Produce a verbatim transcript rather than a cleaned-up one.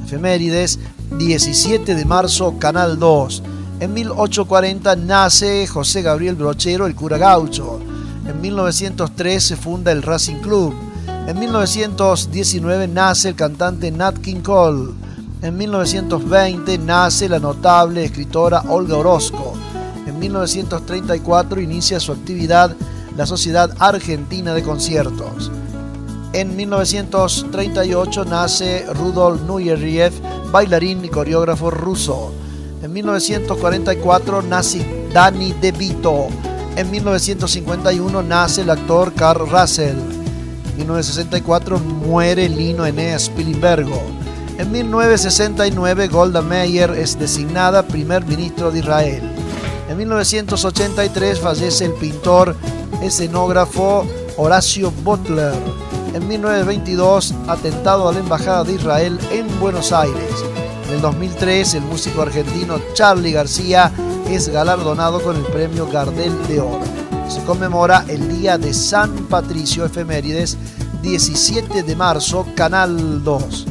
Efemérides, diecisiete de marzo, Canal dos. En mil ochocientos cuarenta nace José Gabriel Brochero, el cura gaucho. En mil novecientos tres se funda el Racing Club. En mil novecientos diecinueve nace el cantante Nat King Cole. En mil novecientos veinte nace la notable escritora Olga Orozco. En mil novecientos treinta y cuatro inicia su actividad la Sociedad Argentina de Conciertos. En mil novecientos treinta y ocho nace Rudolf Nureyev, bailarín y coreógrafo ruso. En mil novecientos cuarenta y cuatro nace Danny DeVito. En mil novecientos cincuenta y uno nace el actor Carl Russell. En mil novecientos sesenta y cuatro muere Lino Eneas Spilimbergo. En mil novecientos sesenta y nueve Golda Meir es designada primer ministro de Israel. En mil novecientos ochenta y tres fallece el pintor escenógrafo Horacio Butler. En mil novecientos veintidós, atentado a la Embajada de Israel en Buenos Aires. En el dos mil tres, el músico argentino Charly García es galardonado con el premio Gardel de Oro. Se conmemora el Día de San Patricio. Efemérides, diecisiete de marzo, Canal dos.